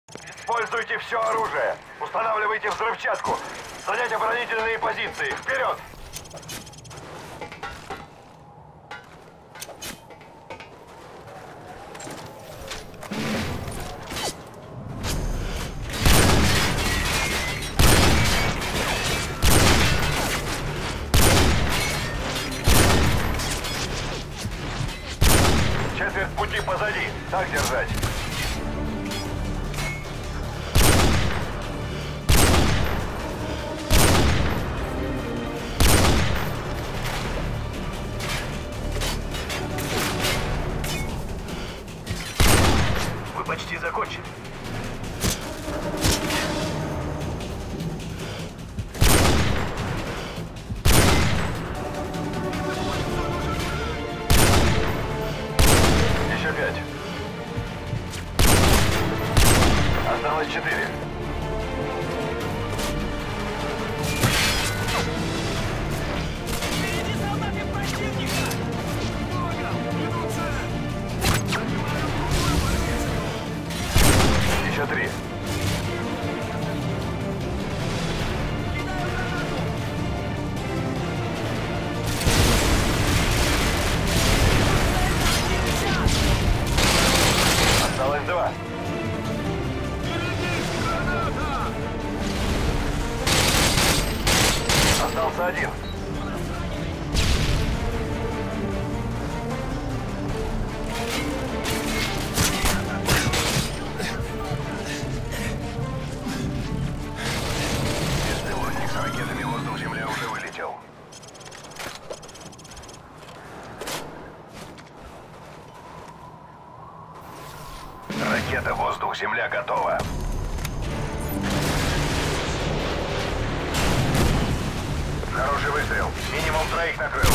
Используйте все оружие. Устанавливайте взрывчатку. Занять оборонительные позиции. Вперед! Четверть пути позади. Так держать. Мы почти закончили. Еще 5. Осталось 4. Впереди солдаты противника! Еще 3. Осталось 2. Остался 1. Беспилотник с ракетами воздух-земля уже вылетел. Ракета воздух-земля готова. Хороший выстрел. Минимум 3 накрыл.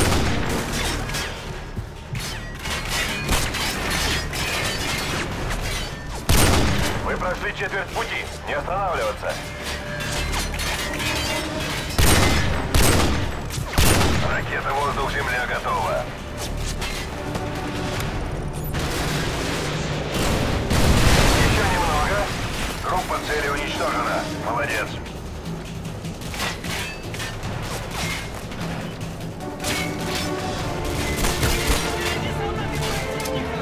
Вы прошли четверть пути. Не останавливаться. Ракета воздух-земля готова. Еще немного. Группа цели уничтожена. Молодец. Впереди солдаты противника!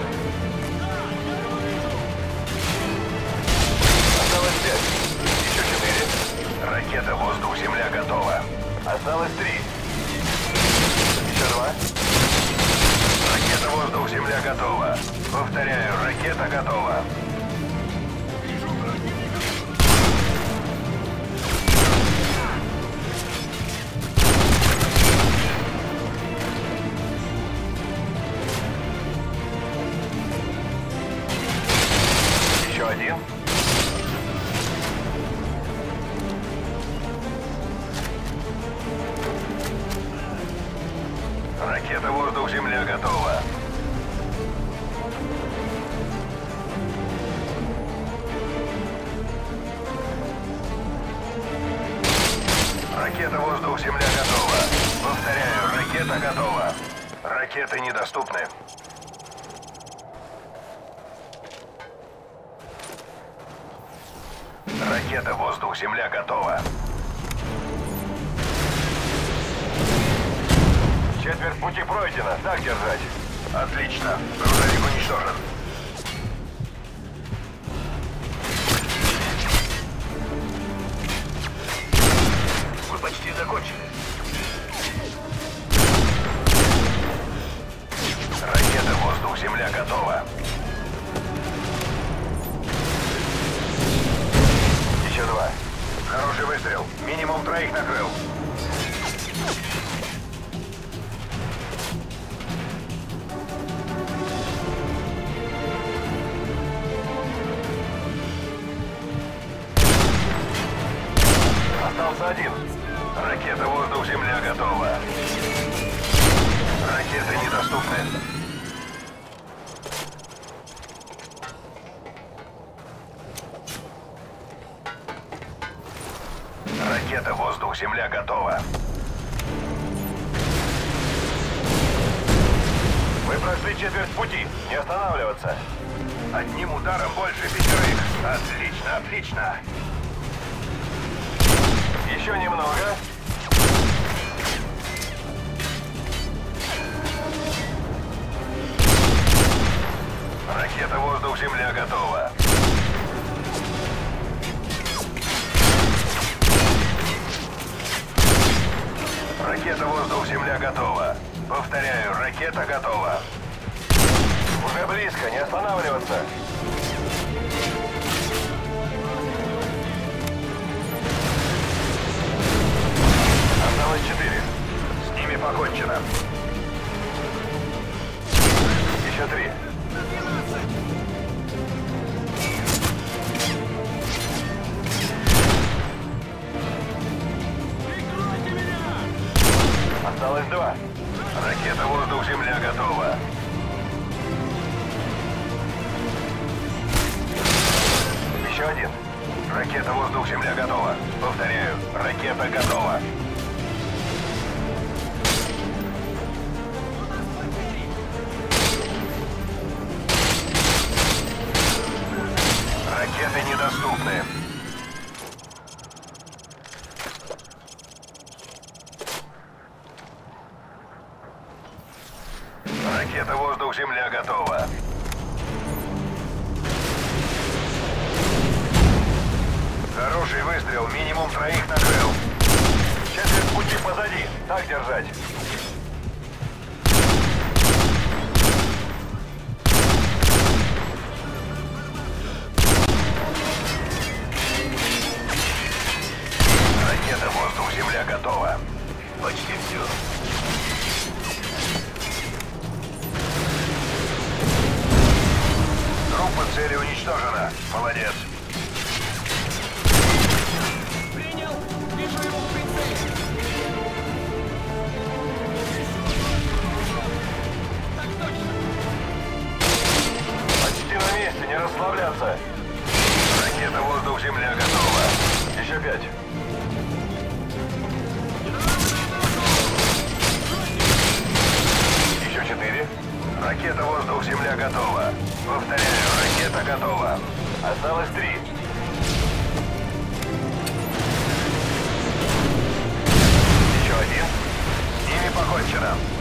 Осталось 5. Еще 4. Ракета воздух-земля готова. Осталось 3. Еще 2. Ракета воздух-земля готова. Повторяю, ракета готова. Еще 1. Ракета воздух-земля готова. Ракета воздух-земля готова. Повторяю, ракета готова. Ракеты недоступны. Ракета воздух-земля готова. Четверть пути пройдена. Так держать. Отлично. Грузовик уничтожен. Мы почти закончили. Ракета воздух-земля готова. Еще 2. Хороший выстрел. Минимум 3 накрыл. Остался 1. Ракета воздух-земля готова. Ракеты недоступны. Ракета воздух-земля готова. Вы прошли четверть пути. Не останавливаться. Одним ударом больше 5. Отлично. Отлично, отлично. Еще немного. Ракета воздух-земля готова. Ракета воздух-земля готова. Повторяю, ракета готова. Уже близко, не останавливаться. Осталось 4. С ними покончено. Еще 3. Прикройте меня! Осталось 2. Ракета воздух-земля готова. Еще 1. Ракета воздух-земля готова. Повторяю, ракета готова. У нас потери! Ракеты недоступны. Ракета воздух-земля готова. Хороший выстрел, минимум 3 накрыл. Четверть пути позади. Так держать. Ракета воздух-земля готова. Почти все. Группа цели уничтожена. Молодец. Принял! Вижу его в прицеле! Так точно! Почти на месте, не расслабляться. Ракета воздух-земля готова. Еще 5. Еще 4. Ракета воздух-земля готова. Повторяю, ракета готова. Осталось 3. Еще 1. С ними покончено.